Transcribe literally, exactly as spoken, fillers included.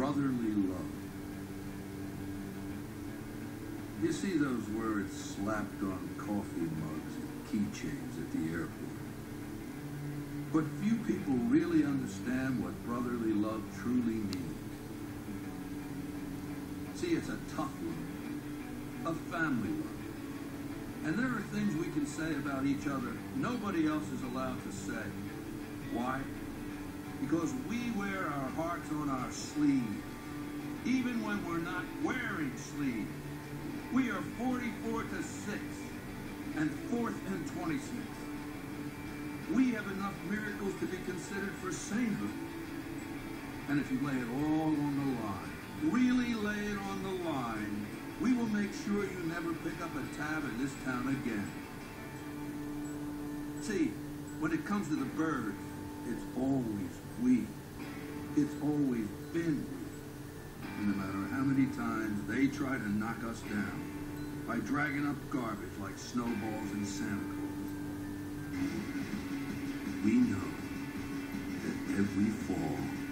brotherly love. You see those words slapped on coffee mugs and keychains at the airport. But few people really understand what brotherly love truly means. See, it's a tough love, a family love. And there are things we can say about each other nobody else is allowed to say. Why? Because we wear our hearts on our sleeve, even when we're not wearing sleeves. We are forty-four to six and fourth and twenty-six. We have enough miracles to be considered for sainthood. And if you lay it all on the line, really lay it on the line, we will make sure you never pick up a tab in this town again. See, when it comes to the birds, it's always we. It's always been we. And no matter how many times they try to knock us down by dragging up garbage like snowballs and Santa Claus, we know that every fall